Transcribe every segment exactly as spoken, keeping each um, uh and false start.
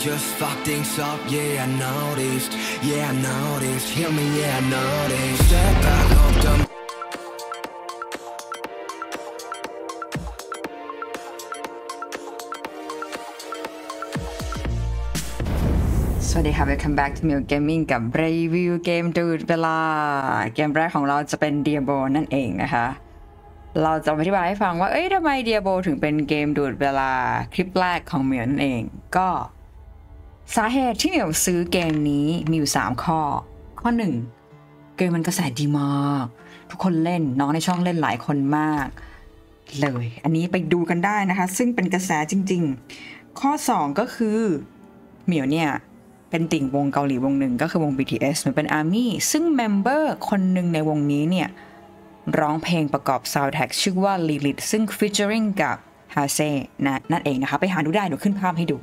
just fuck things up, yeah I noticed, yeah I noticed, hear me, yeah I noticed. Step back up the สวัสดีค่ะ Welcome back to Mill Gaming กับรีวิวเกมดูดเวลาเกมแรกของเราจะเป็น Diablo นั่นเองนะคะเราจะอธิบายให้ฟังว่าเอ้ยทำไม Diablo ถึงเป็นเกมดูดเวลาคลิปแรกของมิวนั่นเองก็สาเหตุที่มิวซื้อเกมนี้มีอยู่สามข้อข้อหนึ่งเกมมันกระแสดีมากทุกคนเล่นน้องในช่องเล่นหลายคนมากเลยอันนี้ไปดูกันได้นะคะซึ่งเป็นกระแสจริงๆข้อสองก็คือมิวเนี่ยเป็นติ่งวงเกาหลีวงหนึ่งก็คือวง บี ที เอส เหมือนเป็น Army ซึ่งเมมเบอร์คนหนึ่งในวงนี้เนี่ยร้องเพลงประกอบ soundtrack ชื่อว่า Lilith ซึ่ง featuring กับ Hase นะนั่นเองนะคะไปหาดูได้เดี๋ยวขึ้นภาพให้ดู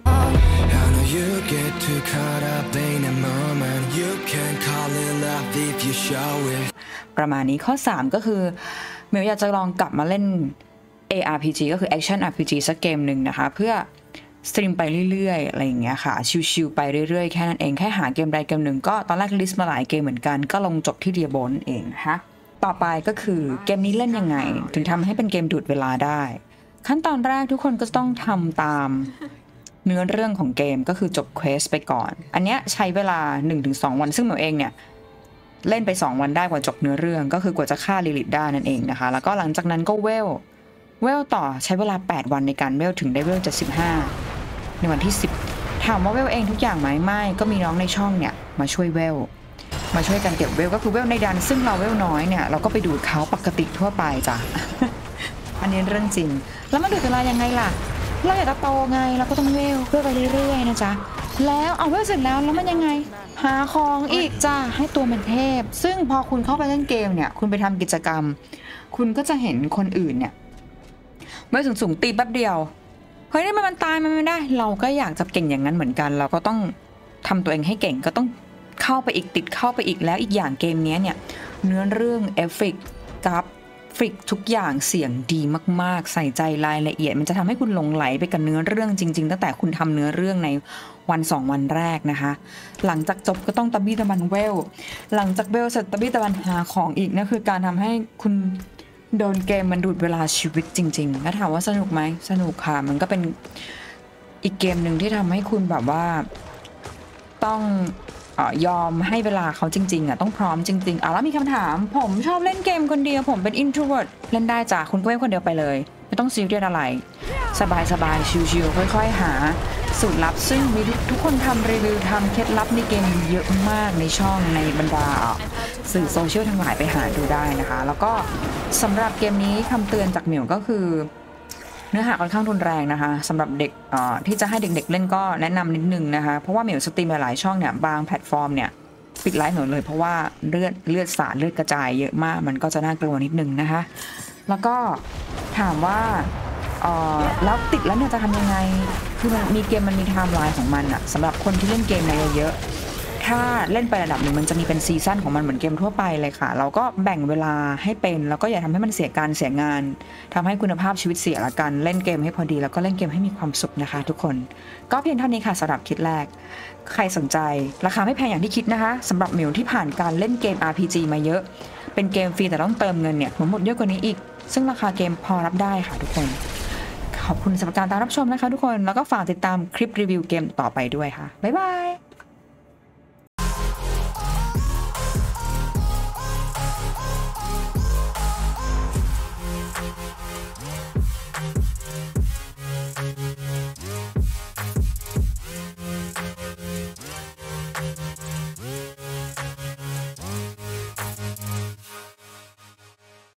ประมาณนี้ข้อสามก็คือเมลอยากจะลองกลับมาเล่น เอ อาร์ พี จี ก็คือ Action อาร์ พี จี สักเกมหนึ่งนะคะเพื่อสตรีมไปเรื่อยๆอะไรอย่างเงี้ยค่ะชิวๆไปเรื่อยๆแค่นั้นเองแค่หาเกมใดเกมหนึ่งก็ตอนแรกลิสต์มาหลายเกมเหมือนกันก็ลงจบที่ Diablo นั่นเองนะคะต่อไปก็คือเกมนี้เล่นยังไงถึงทำให้เป็นเกมดูดเวลาได้ขั้นตอนแรกทุกคนก็ต้องทำตามเนื้อเรื่องของเกมก็คือจบเควสไปก่อนอันเนี้ยใช้เวลา หนึ่งถึงสอง วันซึ่งหนูเองเนี่ยเล่นไปสองวันได้กว่าจบเนื้อเรื่องก็คือกว่าจะฆ่าลิลิธได้นั่นเองนะคะแล้วก็หลังจากนั้นก็เวลเวลต่อใช้เวลาแปดวันในการเวลถึงได้เวลเจ็ดสิบห้าในวันที่สิบถามว่าเวลเองทุกอย่างไหมไม่ก็มีน้องในช่องเนี่ยมาช่วยเวลมาช่วยกันเก็บเวลก็คือเวลในดันซึ่งเราเวลน้อยเนี่ยเราก็ไปดูดเขาปกติทั่วไปจ้ะ อันนี้เรื่องจริงแล้วมันดูดเวลายังไงล่ะเราอยากจะโตไงเราก็ต้องเวลเวลไปเรื่อยๆนะจ๊ะแล้วเอาเวลเสร็จแล้วแล้วมันยังไงหาของอีกจ้ะให้ตัวเป็นเทพซึ่งพอคุณเข้าไปเล่นเกมเนี่ยคุณไปทำกิจกรรมคุณก็จะเห็นคนอื่นเนี่ยเวลสูงๆตีแป๊บเดียวเฮ้ยนี่มันตายมันไม่ได้เราก็อยากจะเก่งอย่างนั้นเหมือนกันเราก็ต้องทำตัวเองให้เก่งก็ต้องเข้าไปอีกติดเข้าไปอีกแล้วอีกอย่างเกมนี้เนี่ยเนื้อเรื่องเอฟเฟกต์กราฟิกทุกอย่างเสียงดีมากๆใส่ใจรายละเอียดมันจะทำให้คุณหลงไหลไปกับเนื้อเรื่องจริงๆตั้งแต่คุณทำเนื้อเรื่องในวันสองวันแรกนะคะหลังจากจบก็ต้องตะบี้ตะบันเวลหลังจากเวลเสร็จตะบี้ตะบันหาของอีกนั่นคือการทำให้คุณโดนเกมมันดูดเวลาชีวิตจริงๆแล้วถามว่าสนุกไหมสนุกค่ะมันก็เป็นอีกเกมหนึ่งที่ทำให้คุณแบบว่าต้องเอ่อยอมให้เวลาเขาจริงๆอ่ะต้องพร้อมจริงๆอ่ะแล้วมีคำถามผมชอบเล่นเกมคนเดียวผมเป็น introvert เล่นได้จ้ะคุณก็เล่นคนเดียวไปเลยไม่ต้องซีเรียสอะไรสบายๆชิวๆค่อยๆหาสูตรลับซึ่งมีทุกคนทำรีวิวทำเคล็ดลับในเกมเยอะมากในช่องในบรรดาสื่อโซเชียลทั้งหลายไปหาดูได้นะคะแล้วก็สำหรับเกมนี้คำเตือนจากหมิวก็คือเนื้อหาค่อนข้างรุนแรงนะคะสำหรับเด็กที่จะให้เด็กๆเล่นก็แนะนำนิดนึงนะคะเพราะว่าหมิวสตรีมหลายช่องเนี่ยบางแพลตฟอร์มเนี่ยปิดไลฟ์หมดเลยเพราะว่าเลือดเลือดสาดเลือดกระจายเยอะมากมันก็จะน่ากลัวนิดนึงนะคะแล้วก็ถามว่าแล้วติดแล้วเนี่ยจะทำยังไงคือมันมีเกมมันมีไทม์ไลน์ของมันอะสำหรับคนที่เล่นเกมมาเยอะถ้าเล่นไประดับหนึ่งมันจะมีเป็นซีซั่นของมันเหมือนเกมทั่วไปเลยค่ะเราก็แบ่งเวลาให้เป็นแล้วก็อย่าทำให้มันเสียการเสียงานทำให้คุณภาพชีวิตเสียละกันเล่นเกมให้พอดีแล้วก็เล่นเกมให้มีความสุขนะคะทุกคนก็เพียงเท่านี้ค่ะสำหรับคลิปแรกใครสนใจราคาไม่แพงอย่างที่คิดนะคะสำหรับมิวที่ผ่านการเล่นเกม อาร์ พี จี มาเยอะเป็นเกมฟรีแต่ต้องเติมเงินเนี่ยหมดเยอะกว่านี้อีกซึ่งราคาเกมพอรับได้ค่ะทุกคนขอบคุณสำหรับการตามรับชมนะคะทุกคนแล้วก็ฝากติดตามคลิปรีวิวเกมต่อไปด้วยค่ะบ๊ายบาย